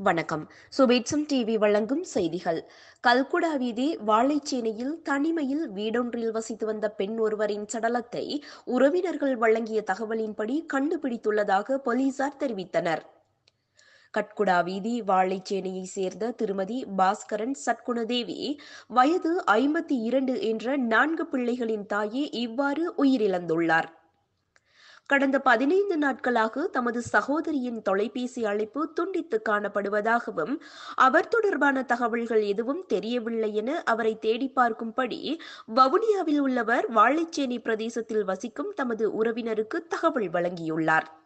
வணக்கம். சுபேட்சம் டிவி வழங்கும் செய்திகள். கல்குடா வீதி வாழைச்சேனையில் தனிமையில் வீடொன்றில் வசித்து வந்த பெண் ஒருவரின் சடலத்தை உறவினர்கள் வழங்கிய தகவலின்படி கண்டுபிடித்துள்ளதாக போலீசார் தெரிவித்தனர். கட்குடா வீதி வாழைச்சேனையை சேர்ந்த திருமதி பாஸ்கரன் சட்குணதேவி வயது 52 என்ற 4 பிள்ளைகளின் தாயே இவ்வாறு உயிரிழந்துள்ளார். கடந்த 15 நாட்களாக தமது சகோதரியின் தொலைபேசி அழைப்பு துண்டித்து காணப்படுவதாகவும் அவர் தொடர்பான தகவல்கள் எதுவும் தெரியவில்லை என அவரை தேடி பார்க்கும்படி வவுனியாவில் உள்ளவர் வாழைச்சேனை பிரதேசத்தில் வசிக்கும் தமது உறவினருக்கு தகவல் வழங்கியுள்ளார்.